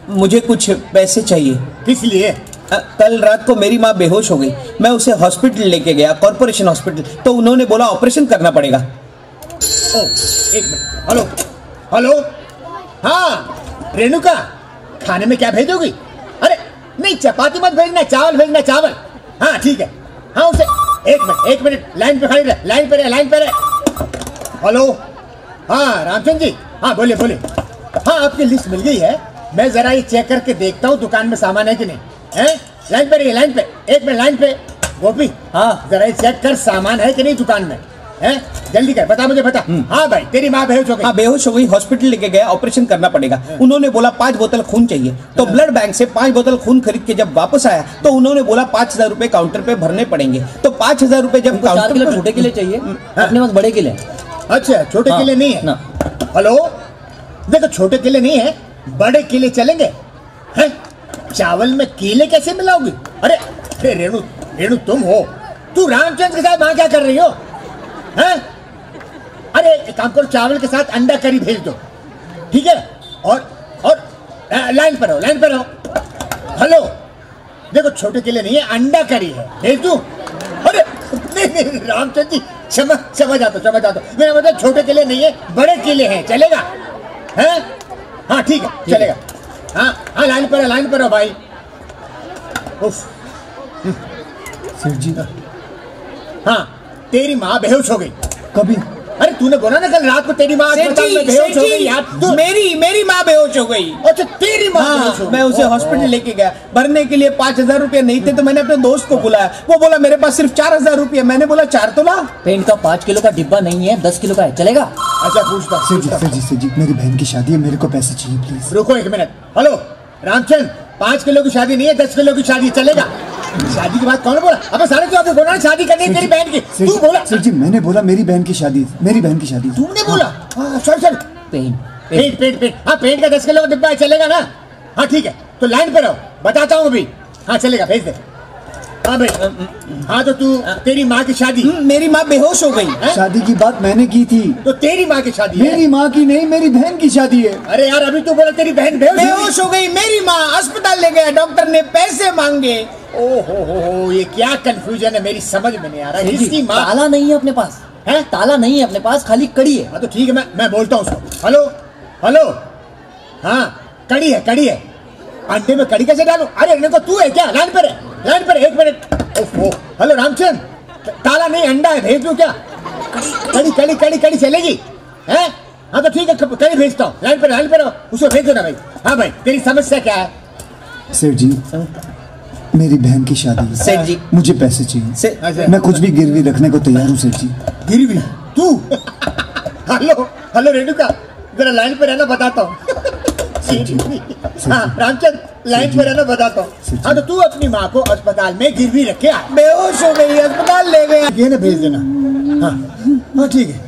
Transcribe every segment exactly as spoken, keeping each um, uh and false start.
मुझे कुछ पैसे चाहिए। किस लिए? अ, कल रात को मेरी माँ बेहोश हो गई, मैं उसे हॉस्पिटल लेके गया, कॉर्पोरेशन हॉस्पिटल, तो उन्होंने बोला ऑपरेशन करना पड़ेगा। ओ, एक मिनट। हेलो हेलो, हाँ रेणुका, खाने में क्या भेजोगी? अरे नहीं, चपाती मत भेजना, चावल भेजना, चावल। हाँ ठीक है, हाँ उसे एक मिनट एक मिनट लाइन पे खड़ी रहे, लाइन पे रहे, लाइन पे रहे। हेलो, हाँ रामचंद्र जी, हाँ बोलिए बोलिए। हाँ आपकी लिस्ट मिल गई है, मैं जरा ये चेक करके देखता हूँ दुकान में सामान है कि नहीं है। लाइन पे रहिए, लाइन पे, एक मिनट लाइन पे। गोपी, हाँ जरा ये चेक कर सामान है कि नहीं दुकान में, है? जल्दी कर, बता मुझे, बता। हाँ भाई, तेरी माँ बेहोश हो गई। हाँ बेहोश हो गई, हॉस्पिटल लेके गया, ऑपरेशन करना पड़ेगा। उन्होंने बोला पांच बोतल खून चाहिए, तो ब्लड बैंक से पांच बोतल खून खरीद के जब वापस आया तो उन्होंने बोला पांच हजार रूपए काउंटर पे भरने पड़ेंगे। तो पांच हजार रूपए जब काउंटर पे, छोटे किले चाहिए, अपने पास बड़े किले। अच्छा, छोटे हाँ, किले नहीं है ना। हेलो देखो, छोटे किले नहीं है, बड़े किले चलेंगे। हैं? चावल में केले कैसे मिलाओगी? अरे हे रेणु, रेणु तुम हो, तू रामचंद्र के साथ वहां क्या कर रही हो? हैं? अरे एक काम करो, चावल के साथ अंडा करी भेज दो, ठीक है? और और आ, लाइन पर रहो, लाइन पर रहो। हेलो देखो, छोटे केले नहीं है, अंडा करी है, भेज दूं? अरे नहीं नहीं रामचंद्र जी, क्षमा क्षमा जाता क्षमा जाता मेरा मतलब छोटे केले नहीं है, बड़े केले हैं, चलेगा? हैं? हाँ ठीक है, चलेगा। हाँ हाँ लाइन पर है, लाइन पर हो भाई। उफ, सेठ जी, हाँ तेरी माँ बेहोश हो गई। कभी? अरे तूने बोला ना कल रात को तेरी माँ अस्पताल में बेहोश हो गई यार। तू मेरी मेरी माँ बेहोश हो गई। अच्छा, तेरी माँ बेहोश हो हाँ, गई। मैं उसे हॉस्पिटल लेके गया, भरने के लिए पाँच हजार रुपए नहीं थे, तो मैंने अपने दोस्त को बुलाया, वो बोला मेरे पास सिर्फ चार हजार रुपये। मैंने बोला चार तो ला। पेंट का पाँच किलो का डिब्बा नहीं है, दस किलो का है, चलेगा? अच्छा पूछता सेठ जी, सेठ जी, सेठ जी, मेरी बहन की शादी है, मेरे को पैसे चाहिए प्लीज। रुको एक मिनट। हेलो रामचंद्र, पाँच किलो की शादी नहीं है, दस किलो की शादी, चलेगा? शादी की बात कौन बोला? अबे सारे तो आपने बोला ना शादी करनी है तेरी बहन की, तू बोला। सेठ जी मैंने बोला मेरी बहन की शादी, मेरी बहन की शादी। तुमने बोला? हाँ sorry sorry, paint paint paint paint हाँ पेंट का दस किलो का डिब्बा है, चलेगा ना? हाँ ठीक है, तो लाइन पे रहो, बताता हूँ अभी। हाँ चलेगा, भेज दे। हाँ भाई, हाँ तो तू, तेरी माँ की शादी? मेरी माँ बेहोश हो गई। शादी की बात मैंने की थी। तो तेरी माँ की शादी है? मेरी माँ की नहीं, मेरी बहन की शादी है। अरे यार अभी तू बोला तेरी बहन बेहोश बेहोश हो गई, मेरी माँ अस्पताल ले गया, डॉक्टर ने पैसे मांगे। ओ हो हो हो, ये क्या कंफ्यूजन है, मेरी समझ में नहीं आ रहा। किसकी माँ? ताला नहीं है अपने पास, है? ताला नहीं है अपने पास, खाली कड़ी है। हाँ तो ठीक है, मैं मैं बोलता हूँ उसको। हेलो हेलो, हाँ कड़ी है, कड़ी है, अंडे में कड़ी कैसे डालूं? अरे इनको तू है क्या? लाइन पर है, लाइन पर है, एक मिनट। ओहो, हेलो रामचंद्र, ताला नहीं अंडा है, भेज दूं क्या? कड़ी कड़ी कड़ी कड़ी चलेगी? हैं? हाँ तो ठीक है, कड़ी भेजता हूँ, लाइन पर लाइन पर उसको भेज दो ना भाई। हाँ भाई, तेरी समस्या क्या है? सेठ जी मेरी बहन की शादी है, सेठ जी मुझे पैसे चाहिए। अच्छा। मैं कुछ भी गिरवी रखने को तैयार हूँ सेठ जी। गिरवी? तू? हेलो हेलो रेणुका, जरा लाइन पे रहना, बताता हूँ। हाँ रामचंद्र, लाइन पे रहना, बताता हूँ। हाँ तो तू अपनी माँ को अस्पताल में गिरवी रख के आ। बेहोश हो गई, अस्पताल ले गया। ये ना भेज देना। हाँ हाँ ठीक है।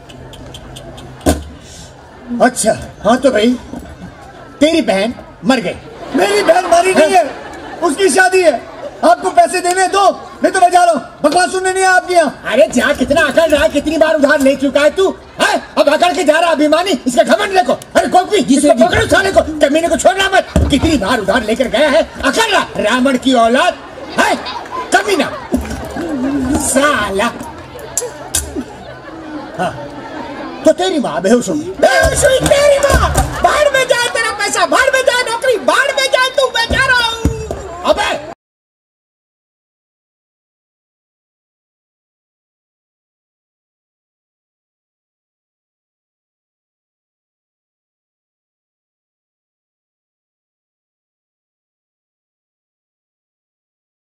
अच्छा हाँ तो भाई, तेरी बहन मर गई। मेरी बहन मरी नहीं है, उसकी शादी है। आपको पैसे देने दो, नहीं तो मैं जा रहा हूँ, बकवास सुनने नहीं है आपके यहाँ। अरे जा, कितना अकड़ रहा है, कितनी बार उधार ले चुका है तू, है? अब अकड़ के जा रहा अभिमानी, इसका घमंड देखो। अरे कोई इसको पकड़ो साले को, कमीने को छोड़ना मत। कितनी बार उधार लेकर गया है, अकड़ रहा, रावण की औलाद है, कमीना साला। हाँ तो तेरी माँ बेहोश हो गई। बेहोश हुई तेरी